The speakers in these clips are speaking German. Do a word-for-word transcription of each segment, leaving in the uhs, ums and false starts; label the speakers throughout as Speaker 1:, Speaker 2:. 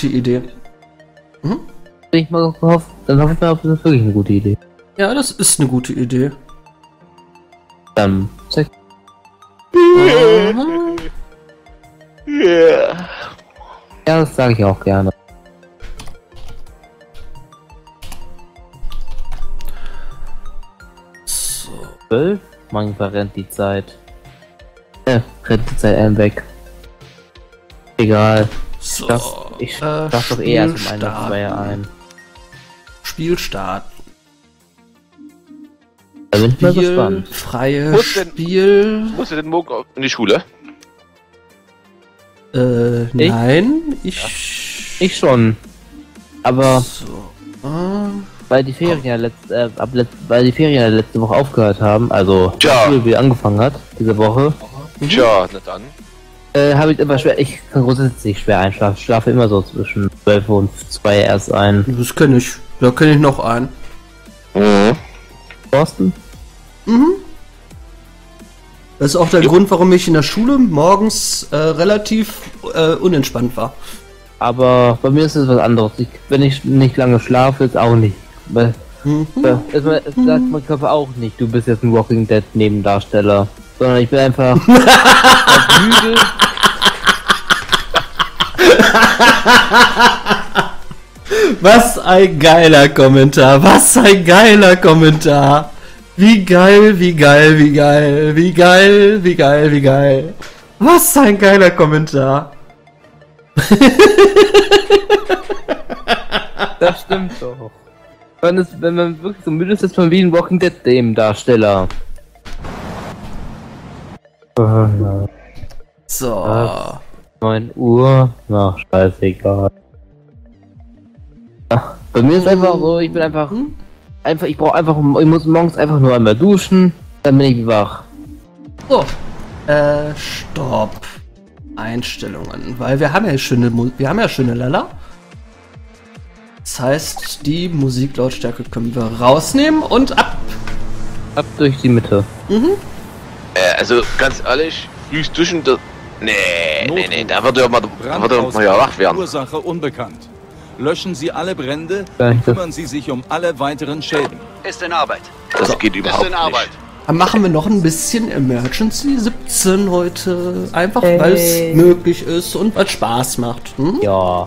Speaker 1: gute Idee. Mhm.
Speaker 2: Ich mal gehofft, dann hoffe ich mal, das ist wirklich eine gute Idee.
Speaker 1: Ja, das ist eine gute Idee.
Speaker 2: Dann, zack.
Speaker 1: Mhm.
Speaker 2: Ja, das sage ich auch gerne.
Speaker 1: So.
Speaker 2: zwölf? Manchmal rennt die Zeit. Ja, rennt die Zeit einem weg. Egal.
Speaker 1: So.
Speaker 2: Das, ich
Speaker 1: äh,
Speaker 2: darf doch eher zum
Speaker 1: Spiel
Speaker 2: einen oder zwei ein.
Speaker 1: Spiel starten.
Speaker 2: Da bin ich mal
Speaker 1: Spiel,
Speaker 2: gespannt.
Speaker 1: freie
Speaker 3: Muss denn-
Speaker 1: Spiel.
Speaker 3: Musst du denn morgen in die Schule?
Speaker 1: Äh,
Speaker 2: Ich?
Speaker 1: nein, ich...
Speaker 2: Ich schon. Aber
Speaker 1: So. Ah.
Speaker 2: weil die Ferien ja letzte, äh, ab letzt, weil die Ferien ja letzte Woche aufgehört haben, also
Speaker 3: Tja.
Speaker 2: die Schule wieder angefangen hat, diese Woche,
Speaker 3: Tja, na dann.
Speaker 2: äh, habe ich immer schwer, ich kann grundsätzlich schwer einschlafen. Ich schlafe immer so zwischen zwölf und zwei erst ein.
Speaker 1: Das kenne ich. Da kenne ich noch einen.
Speaker 3: Mhm.
Speaker 2: Thorsten?
Speaker 1: Mhm. Das ist auch der Grund, warum ich in der Schule morgens äh, relativ äh, unentspannt war.
Speaker 2: Aber bei mir ist es was anderes. Ich, wenn ich nicht lange schlafe, ist auch nicht. Weil,
Speaker 1: Mhm.
Speaker 2: äh, es, es sagt mein Körper auch nicht, du bist jetzt ein Walking Dead Nebendarsteller. Sondern ich bin einfach müde.
Speaker 1: Was ein geiler Kommentar. Was ein geiler Kommentar. Wie geil, wie geil, wie geil, wie geil, wie geil, wie geil. Was ein geiler Kommentar.
Speaker 2: Das stimmt doch. Wenn, es, wenn man wirklich so müde ist, ist man wie ein Walking Dead Nebendarsteller.
Speaker 1: So.
Speaker 2: Was? neun Uhr? Na, scheißegal. Ach, bei mir ist einfach so, ich bin einfach, einfach, ich brauche einfach, ich muss morgens einfach nur einmal duschen, dann bin ich wach.
Speaker 1: So. Äh, Stopp. Einstellungen. Weil wir haben ja schöne, Mu- wir haben ja schöne Lala. Das heißt, die Musiklautstärke können wir rausnehmen und ab.
Speaker 2: Ab durch die Mitte.
Speaker 3: Äh, also ganz ehrlich, frühst duschen, da. Nee, nee, nee, da wird ja mal, da wird ja mal ja wach werden.
Speaker 4: Ursache unbekannt. Löschen Sie alle Brände
Speaker 2: Danke.
Speaker 4: und kümmern Sie sich um alle weiteren Schäden.
Speaker 5: Ist in Arbeit.
Speaker 3: Das geht
Speaker 5: Ist
Speaker 3: überhaupt
Speaker 5: in Arbeit.
Speaker 3: nicht.
Speaker 1: Dann machen wir noch ein bisschen Emergency siebzehn heute. Einfach
Speaker 2: Hey.
Speaker 1: weil es möglich ist und weil es Spaß macht. Hm?
Speaker 2: Ja.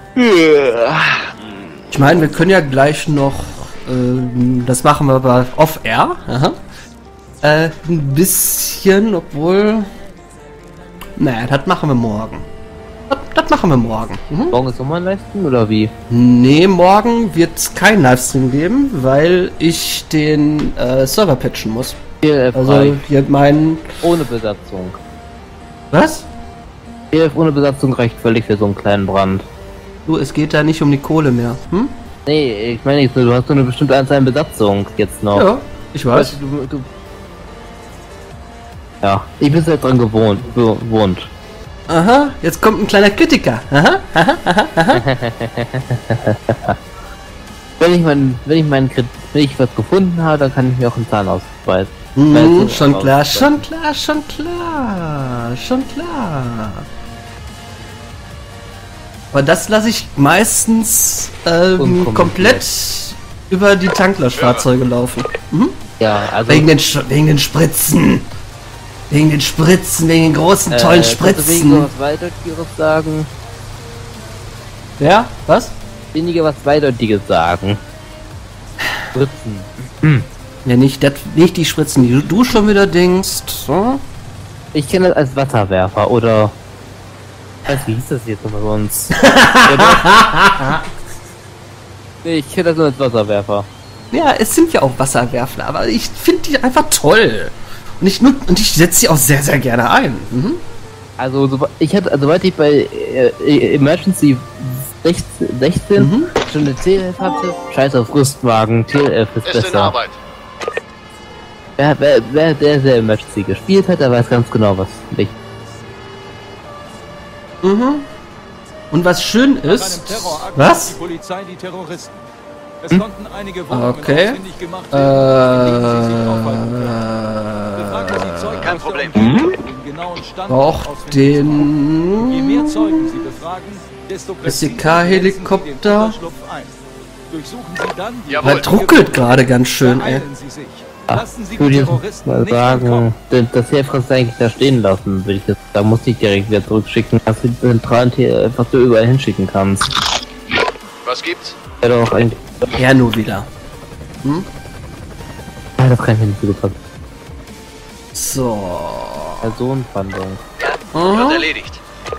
Speaker 1: Ich meine, wir können ja gleich noch, ähm, das machen wir aber off-air, aha. Äh, ein bisschen, obwohl, naja, das machen wir morgen. Das, das machen wir morgen. Mhm.
Speaker 2: Morgen ist nochmal ein Livestream oder wie?
Speaker 1: Nee, morgen wird es keinen Livestream geben, weil ich den äh, Server patchen muss.
Speaker 2: T L F
Speaker 1: Also
Speaker 2: reicht.
Speaker 1: hier mein,
Speaker 2: Ohne Besatzung.
Speaker 1: was?
Speaker 2: T L F ohne Besatzung reicht völlig für so einen kleinen Brand.
Speaker 1: Du, es geht da nicht um die Kohle mehr. Hm?
Speaker 2: Nee, ich meine jetzt nur, du hast nur eine bestimmte Anzahl an Besatzung jetzt noch.
Speaker 1: Ja, ich weiß.
Speaker 2: Du, du, ja, ich bin halt dran gewohnt. gewohnt.
Speaker 1: Aha, jetzt kommt ein kleiner Kritiker. Aha, aha, aha, aha.
Speaker 2: Wenn ich mein, wenn ich meinen Krit- wenn ich was gefunden habe, dann kann ich mir auch einen Zahn ausweisen.
Speaker 1: Hm,
Speaker 2: Also,
Speaker 1: schon
Speaker 2: aber-
Speaker 1: klar, schon klar, schon klar, schon klar. Aber das lasse ich meistens ähm,
Speaker 2: Unkommentiert.
Speaker 1: komplett über die Tanklöschfahrzeuge laufen. Mhm.
Speaker 2: Ja, also
Speaker 1: Wegen, den, Sch- wegen den Spritzen. Wegen den Spritzen, wegen den großen, tollen
Speaker 2: äh, kannst du weniger
Speaker 1: Spritzen.
Speaker 2: was Zweideutiges sagen.
Speaker 1: Ja, was?
Speaker 2: Weniger was Zweideutiges sagen. Spritzen.
Speaker 1: Ja, nicht, dat, nicht die Spritzen, die du, du schon wieder denkst. So.
Speaker 2: Ich kenne das als Wasserwerfer oder. Ich weiß, wie hieß das jetzt nochmal bei uns? Nee, ich kenne das nur als Wasserwerfer.
Speaker 1: Ja, es sind ja auch Wasserwerfer, aber ich finde die einfach toll. Und ich, nut- und ich setze sie auch sehr, sehr gerne ein. Mhm.
Speaker 2: Also, so, ich hatte, also, soweit ich bei äh, Emergency sechzehn, sechzehn
Speaker 1: Mhm.
Speaker 2: schon eine T L F hatte, scheiß auf Rüstwagen, T L F ist
Speaker 5: Ist in
Speaker 2: besser.
Speaker 5: Arbeit.
Speaker 2: Wer, wer, wer der sehr Emergency gespielt hat, der weiß ganz genau, was ich.
Speaker 1: Mhm. Und was schön
Speaker 4: Nach einem
Speaker 1: ist.
Speaker 4: Terrorakt
Speaker 1: Was?
Speaker 4: hat die Polizei die Terroristen. Es
Speaker 2: Hm?
Speaker 4: konnten einige Wohnungen
Speaker 1: Okay.
Speaker 4: ausfindig gemacht werden, in denen sie sich aufhalten können.
Speaker 1: Äh.
Speaker 4: Befragen Sie Zeugen
Speaker 5: Kein
Speaker 4: aus der
Speaker 5: Problem.
Speaker 4: Umgebung, um den genauen Standort
Speaker 1: Auch
Speaker 4: ausfindig zu machen. Je mehr
Speaker 1: den.
Speaker 4: Zeugen Sie befragen, desto
Speaker 1: S C
Speaker 4: präziser
Speaker 1: K-Helikopter.
Speaker 4: setzen Sie den Unterschlupf ein. Durchsuchen Sie dann die
Speaker 3: Jawohl.
Speaker 1: Das ruckelt gerade ganz schön, ey.
Speaker 4: Beeilen Sie sich.
Speaker 2: Ach,
Speaker 4: Lassen Sie
Speaker 2: ich würde
Speaker 4: die
Speaker 2: jetzt
Speaker 4: Terroristen
Speaker 2: mal
Speaker 4: nicht entkommen.
Speaker 2: sagen, das das Helfer eigentlich da stehen lassen, würde ich jetzt, da muss ich direkt wieder zurückschicken, dass du die zentralen Tier einfach so überall hinschicken kannst.
Speaker 3: Was gibt's?
Speaker 2: Wäre doch eigentlich,
Speaker 1: Er nur wieder.
Speaker 2: ah, das kann ich mir nicht so gut passen.
Speaker 1: So.
Speaker 2: Personenfandung.
Speaker 3: Wird
Speaker 1: Aha.
Speaker 3: erledigt.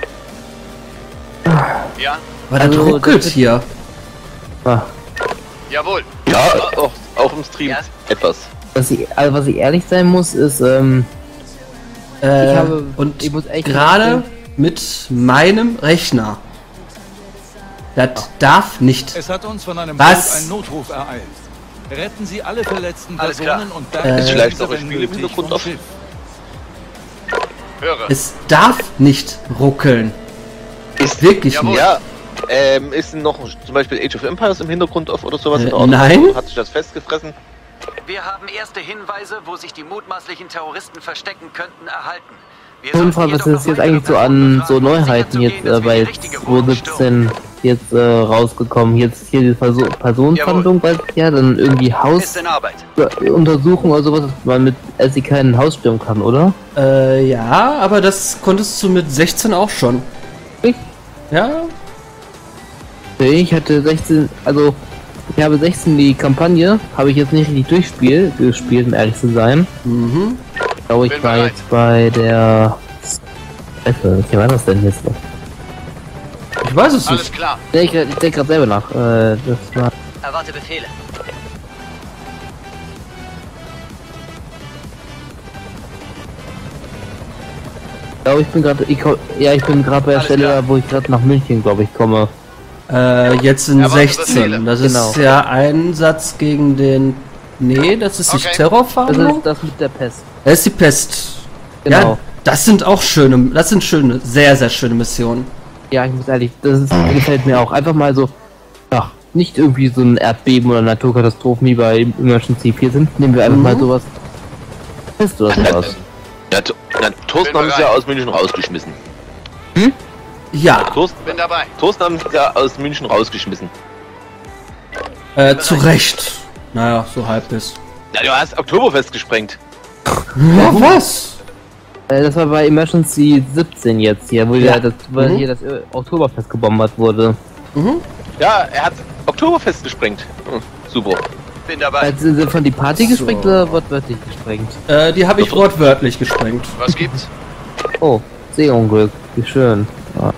Speaker 3: Ja,
Speaker 1: Aber das
Speaker 2: Also,
Speaker 1: ruckelt
Speaker 2: das wird-
Speaker 1: hier.
Speaker 2: Ah,
Speaker 3: jawohl. Ja, auch, auch im Stream etwas.
Speaker 2: was ich, also was ich ehrlich sein muss, ist, ähm,
Speaker 1: Äh,
Speaker 2: ich habe,
Speaker 1: und
Speaker 2: ich muss echt
Speaker 1: gerade
Speaker 2: sagen,
Speaker 1: mit meinem Rechner. Das darf nicht.
Speaker 4: Es hat uns von einem
Speaker 1: Was?
Speaker 4: Boot ein Notruf ereilt. Retten Sie alle verletzten
Speaker 3: Alles
Speaker 4: Personen
Speaker 3: klar.
Speaker 4: und
Speaker 1: Äh,
Speaker 4: bergen
Speaker 1: Ist
Speaker 4: Sie
Speaker 3: vielleicht
Speaker 4: diese,
Speaker 3: noch ein
Speaker 4: wenn
Speaker 3: Spiel im
Speaker 4: nötig,
Speaker 3: Hintergrund
Speaker 4: vom
Speaker 3: auf?
Speaker 4: Schiff.
Speaker 3: Höre.
Speaker 1: Es darf nicht ruckeln.
Speaker 3: Ist
Speaker 1: Wirklich
Speaker 3: Jawohl.
Speaker 1: nicht.
Speaker 3: Ja, ähm, ist noch zum Beispiel Age of Empires im Hintergrund auf oder sowas?
Speaker 1: Äh,
Speaker 3: in der Art?
Speaker 1: nein.
Speaker 3: Hat sich das festgefressen?
Speaker 5: Wir haben erste Hinweise, wo sich die mutmaßlichen Terroristen verstecken könnten, erhalten. Wir
Speaker 2: und
Speaker 5: sollten
Speaker 2: was
Speaker 5: jedoch
Speaker 2: ist
Speaker 5: noch
Speaker 2: jetzt eigentlich so
Speaker 5: weitere
Speaker 2: an
Speaker 5: Personen
Speaker 2: so
Speaker 5: befragen, um
Speaker 2: Neuheiten jetzt
Speaker 5: sicherzugehen, dass
Speaker 2: äh,
Speaker 5: wir
Speaker 2: bei
Speaker 5: die richtige
Speaker 2: zwei
Speaker 5: Wohnung
Speaker 2: siebzehn jetzt äh, rausgekommen? Jetzt hier die Perso Personenfahndung, weiß ich ja, dann irgendwie
Speaker 5: Ist in Arbeit.
Speaker 2: Hausuntersuchung oder sowas, dass man mit S D K in ein Haus stürmen kann, oder?
Speaker 1: Äh, ja, aber das konntest du mit sechzehn auch schon.
Speaker 2: Ich?
Speaker 1: Ja?
Speaker 2: Nee, ich hatte sechzehn, also ich habe sechzehn die Kampagne, habe ich jetzt nicht richtig durchspiel, gespielt, um ehrlich zu sein.
Speaker 1: Mhm.
Speaker 2: Ich glaube, ich
Speaker 3: Bin
Speaker 2: war
Speaker 3: bereit.
Speaker 2: jetzt bei der... Scheiße, welche war das denn jetzt noch?
Speaker 1: Ich weiß es
Speaker 3: Alles
Speaker 1: nicht.
Speaker 3: klar.
Speaker 2: Nee, ich, ich denke gerade selber nach. Äh, das war...
Speaker 5: Erwarte Befehle.
Speaker 2: Ich glaube, ich bin gerade... Ich, ko- ja, ich bin gerade bei der
Speaker 3: Alles
Speaker 2: Stelle,
Speaker 3: klar.
Speaker 2: wo ich gerade nach München, glaube ich, komme.
Speaker 1: Äh, jetzt in
Speaker 3: Erwarte
Speaker 1: sechzehn.
Speaker 3: Befehle.
Speaker 1: Das
Speaker 2: Genau.
Speaker 1: ist ja Einsatz gegen den. Nee, das ist nicht
Speaker 3: Okay.
Speaker 2: Das
Speaker 1: Terrorfahndung.
Speaker 2: ist das mit der Pest.
Speaker 1: Das ist die Pest.
Speaker 2: Genau.
Speaker 1: Ja, das sind auch schöne, das sind schöne, sehr, sehr schöne Missionen.
Speaker 2: Ja, ich muss ehrlich, das ist, gefällt mir auch. Einfach mal so, ja, nicht irgendwie so ein Erdbeben oder Naturkatastrophen wie bei Emergency vier sind. Nehmen wir einfach
Speaker 1: Mhm.
Speaker 2: mal sowas. Pest oder sowas.
Speaker 3: Na, T- na, Thorsten haben sie ja aus München rausgeschmissen.
Speaker 1: Ja,
Speaker 3: Thorsten, bin dabei. Thorsten haben sie ja aus München rausgeschmissen.
Speaker 1: äh, zu Recht. Naja, so halbwegs.
Speaker 3: Na, du hast Oktoberfest gesprengt.
Speaker 1: Ja, was?
Speaker 2: Äh, das war bei Emergency siebzehn jetzt hier, wo
Speaker 1: Ja.
Speaker 2: ja. das, weil
Speaker 1: Mhm.
Speaker 2: hier das äh, Oktoberfest gebombert wurde.
Speaker 1: Mhm.
Speaker 3: Ja, er hat Oktoberfest gesprengt. Hm, super. Bin dabei.
Speaker 2: Also, sind von die Party
Speaker 1: So.
Speaker 2: gesprengt oder wortwörtlich gesprengt?
Speaker 1: Äh, die habe ich wortwörtlich gesprengt.
Speaker 3: Was gibt's?
Speaker 2: Oh, Seeunglück, wie schön. Ja.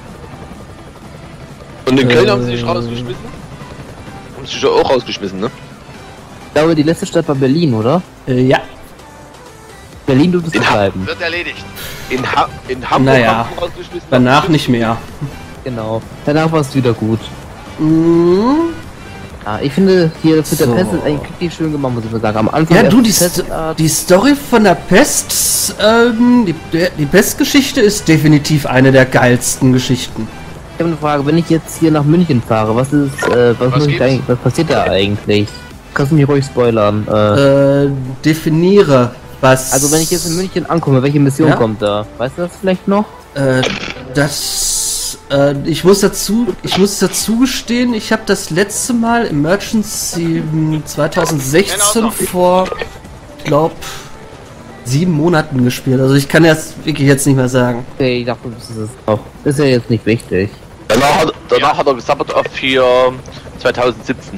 Speaker 3: Und in Köln
Speaker 1: Äh,
Speaker 3: haben sie dich rausgeschmissen? Haben sie dich ja auch rausgeschmissen, ne?
Speaker 2: Ich glaube, die letzte Stadt war Berlin, oder?
Speaker 1: Äh, ja.
Speaker 2: Berlin durfte es
Speaker 3: In Ha-
Speaker 2: bleiben.
Speaker 3: Wird erledigt. In, ha in Hamburg
Speaker 1: Naja,
Speaker 3: haben sie rausgeschmissen.
Speaker 1: Danach nicht mehr.
Speaker 2: Genau. Danach war es wieder gut.
Speaker 1: Mhm.
Speaker 2: Ja, ich finde, hier das mit
Speaker 1: So.
Speaker 2: der Pest ist eigentlich richtig schön gemacht, muss ich mal sagen. Am Anfang
Speaker 1: Ja,
Speaker 2: erst
Speaker 1: du, die,
Speaker 2: Pest-
Speaker 1: Sto die Story von der Pest, ähm, die, der- die Pestgeschichte ist definitiv eine der geilsten Geschichten.
Speaker 2: Ich habe eine Frage, wenn ich jetzt hier nach München fahre, was ist, äh, was,
Speaker 3: Was
Speaker 2: muss ich da
Speaker 3: gibt's?
Speaker 2: eigentlich, was passiert da eigentlich? Kannst du mich ruhig spoilern? Äh,
Speaker 1: Äh, definiere, was...
Speaker 2: also wenn ich jetzt in München ankomme, welche Mission
Speaker 1: Ja?
Speaker 2: kommt da? Weißt du das vielleicht noch?
Speaker 1: Äh, das... Äh, ich muss dazu... Ich muss dazu gestehen, ich habe das letzte Mal Emergency zwanzig sechzehn vor, ich glaube, sieben Monaten gespielt. Also ich kann das wirklich jetzt nicht mehr sagen.
Speaker 2: Okay, ich dachte, das ist es noch. Ist ja jetzt nicht wichtig.
Speaker 3: Danach, hat, danach hat er gesabbert auf hier zwanzig siebzehn.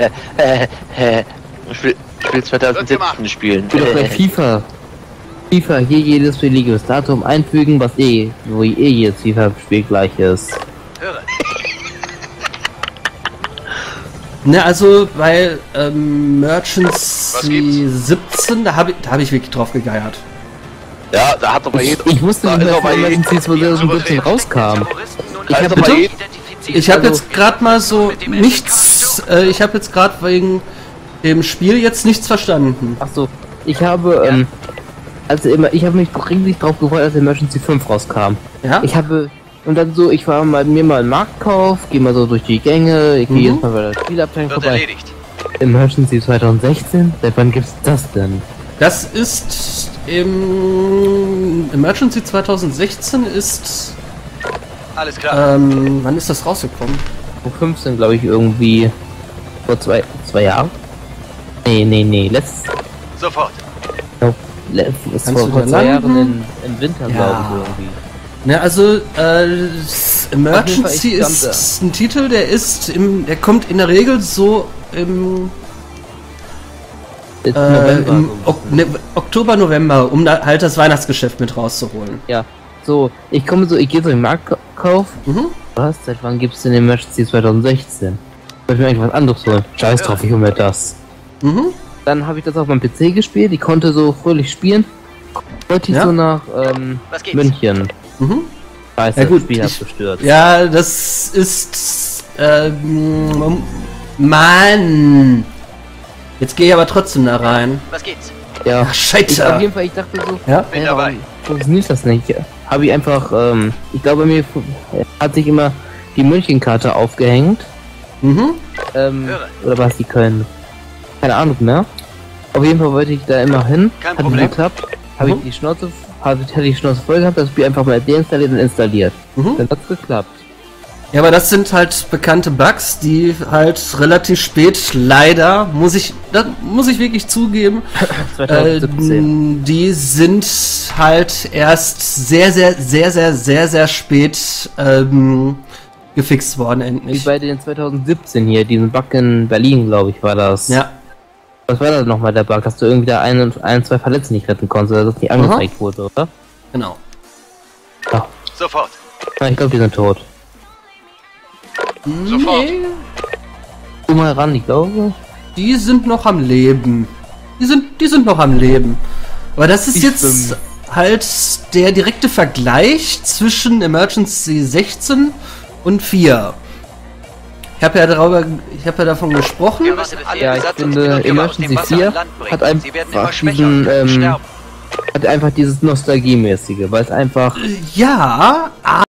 Speaker 3: ich, will, ich will zwanzig siebzehn spielen.
Speaker 2: Ich will doch gleich FIFA. FIFA, hier jedes beliebiges Datum einfügen, was eh, wo eh jedes FIFA-Spiel gleich ist.
Speaker 5: Höre.
Speaker 1: Ne, also bei ähm,
Speaker 3: Was
Speaker 1: Emergency
Speaker 3: gibt's?
Speaker 1: siebzehn, da habe ich, da hab ich wirklich drauf gegeiert.
Speaker 3: Ja, da hat er bei
Speaker 2: Ich,
Speaker 3: jedem.
Speaker 2: ich wusste
Speaker 3: da
Speaker 2: nicht
Speaker 3: ist
Speaker 2: mehr,
Speaker 3: er bei
Speaker 2: wann
Speaker 3: jedem.
Speaker 2: Emergency zwanzig siebzehn rauskam.
Speaker 1: Ich
Speaker 3: Also
Speaker 1: hab
Speaker 3: bei
Speaker 1: bitte?
Speaker 3: jedem-
Speaker 1: Ich habe
Speaker 2: Also-
Speaker 1: jetzt gerade mal so nichts, äh, ich habe jetzt gerade wegen dem Spiel jetzt nichts verstanden.
Speaker 2: Ach so, ich habe, ähm, also immer, ich habe mich riesig drauf gefreut, als Emergency fünf rauskam.
Speaker 1: Ja?
Speaker 2: Ich habe, und dann so, ich war mal mir mal im Marktkauf, gehe mal so durch die Gänge, ich gehe
Speaker 1: Mhm.
Speaker 2: jetzt mal bei der Spielabteilung
Speaker 5: Wird
Speaker 2: vorbei.
Speaker 5: erledigt.
Speaker 2: Emergency zwanzig sechzehn? Seit wann gibt's das denn?
Speaker 1: Das ist im Emergency zwanzig sechzehn ist
Speaker 5: Alles klar.
Speaker 1: Ähm, wann ist das rausgekommen?
Speaker 2: Vor fünfzehn, glaube ich, irgendwie. Vor zwei, zwei Jahren? Nee, nee, nee, letztes.
Speaker 5: Sofort.
Speaker 2: Glaub, le es
Speaker 1: Kannst
Speaker 2: vor,
Speaker 1: du
Speaker 2: vor
Speaker 1: da
Speaker 2: zwei
Speaker 1: landen?
Speaker 2: Jahren in, im Winter,
Speaker 1: Ja.
Speaker 2: glaube ich, irgendwie.
Speaker 1: Ne, also äh, Emergency
Speaker 2: Auf jeden Fall, ich
Speaker 1: ist ein Titel, der ist im, der kommt in der Regel so im,
Speaker 2: Im
Speaker 1: äh,
Speaker 2: November.
Speaker 1: im
Speaker 2: so.
Speaker 1: ok ne, Oktober, November, um da halt das Weihnachtsgeschäft mit rauszuholen.
Speaker 2: Ja. So, ich komme so, ich gehe so in den Marktkauf.
Speaker 1: Mhm.
Speaker 2: Was? Seit wann gibt's denn den Emergency zwanzig sechzehn? Soll ich mir eigentlich was anderes holen? Scheiß drauf, ich hol mir das.
Speaker 1: Mhm.
Speaker 2: Dann habe ich das auf meinem P C gespielt, ich konnte so fröhlich spielen. Wollte ich
Speaker 1: Ja.
Speaker 2: so nach ähm,
Speaker 5: Was geht's?
Speaker 2: München.
Speaker 1: Mhm.
Speaker 2: Scheiße,
Speaker 1: Ja, gut,
Speaker 2: das Spiel hat
Speaker 1: ich-
Speaker 2: gestürzt.
Speaker 1: Ja, das ist ähm, Mann. Jetzt gehe ich aber trotzdem da rein.
Speaker 5: Was geht's?
Speaker 2: Ja.
Speaker 1: Ach, Scheiße.
Speaker 2: Ich, auf jeden Fall, ich dachte so,
Speaker 1: Ja?
Speaker 5: Bin
Speaker 2: hey,
Speaker 5: dabei.
Speaker 2: warum funktioniert das nicht? Habe ich einfach, ähm, ich glaube, mir fu- hat sich immer die München-Karte aufgehängt.
Speaker 1: Mhm.
Speaker 2: Ähm,
Speaker 5: Höre.
Speaker 2: oder war es die Köln? Keine Ahnung mehr. Auf jeden Fall wollte ich da immer hin.
Speaker 5: Kein
Speaker 2: Hat
Speaker 5: Problem.
Speaker 2: nicht geklappt. Habe
Speaker 1: Mhm.
Speaker 2: ich die Schnauze, hatte, hatte die Schnauze voll gehabt, das Spiel einfach mal deinstalliert und installiert.
Speaker 1: Mhm.
Speaker 2: Dann hat's geklappt.
Speaker 1: Ja, aber das sind halt bekannte Bugs, die halt relativ spät, leider, muss ich, das muss ich wirklich zugeben, äh,
Speaker 2: zwanzig siebzehn.
Speaker 1: die sind halt erst sehr, sehr, sehr, sehr, sehr, sehr spät ähm, gefixt worden,
Speaker 2: Wie
Speaker 1: endlich.
Speaker 2: bei den zwanzig siebzehn hier, diesen Bug in Berlin, glaube ich, war das.
Speaker 1: Ja,
Speaker 2: Was war das nochmal der Bug? Dass du irgendwie da ein, ein zwei Verletzte nicht retten konntest, oder dass das nicht
Speaker 1: Aha.
Speaker 2: angezeigt wurde, oder?
Speaker 1: genau.
Speaker 2: Ja.
Speaker 5: Sofort.
Speaker 2: Ja, ich glaube, die sind tot.
Speaker 5: Sofort.
Speaker 1: Nee,
Speaker 2: Guck mal ran, ich glaube.
Speaker 1: die sind noch am Leben. Die sind, die sind noch am Leben. Aber das ist
Speaker 2: Ich
Speaker 1: jetzt
Speaker 2: schwimm.
Speaker 1: halt der direkte Vergleich zwischen Emergency sechzehn und vier. Ich habe ja darüber, ich habe ja davon gesprochen.
Speaker 5: Wir müssen alle
Speaker 2: Ja, ich
Speaker 5: Besatzungsmitglieder
Speaker 2: finde,
Speaker 5: aus dem
Speaker 2: Emergency
Speaker 5: Wasser
Speaker 2: vier
Speaker 5: an Land bringen.
Speaker 2: hat
Speaker 5: Sie werden immer
Speaker 2: einfach
Speaker 5: schwächer
Speaker 2: diesen,
Speaker 5: und könnten
Speaker 2: ähm,
Speaker 5: sterben.
Speaker 2: hat einfach dieses Nostalgiemäßige, weil es einfach
Speaker 1: Ja,